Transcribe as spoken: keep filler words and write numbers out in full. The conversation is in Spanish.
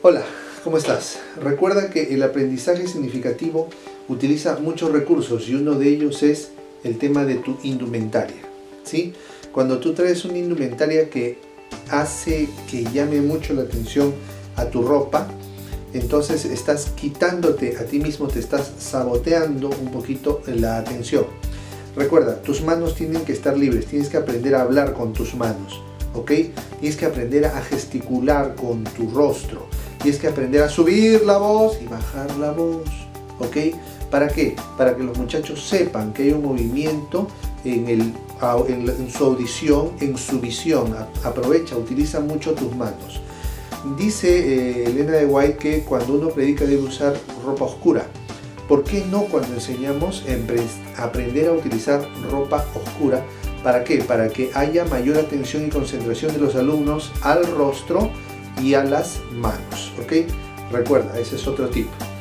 Hola, ¿cómo estás? Recuerda que el aprendizaje significativo utiliza muchos recursos y uno de ellos es el tema de tu indumentaria, ¿sí? Cuando tú traes una indumentaria que hace que llame mucho la atención a tu ropa, entonces estás quitándote a ti mismo, te estás saboteando un poquito la atención. Recuerda, tus manos tienen que estar libres, tienes que aprender a hablar con tus manos, ¿ok? Tienes que aprender a gesticular con tu rostro, tienes que aprender a subir la voz y bajar la voz, ¿ok? ¿Para qué? Para que los muchachos sepan que hay un movimiento en, el, en, en su audición, en su visión. Aprovecha, utiliza mucho tus manos. Dice eh, Elena de White que cuando uno predica debe usar ropa oscura. ¿Por qué no cuando enseñamos a aprender a utilizar ropa oscura? ¿Para qué? Para que haya mayor atención y concentración de los alumnos al rostro y a las manos, ¿ok? Recuerda, ese es otro tip.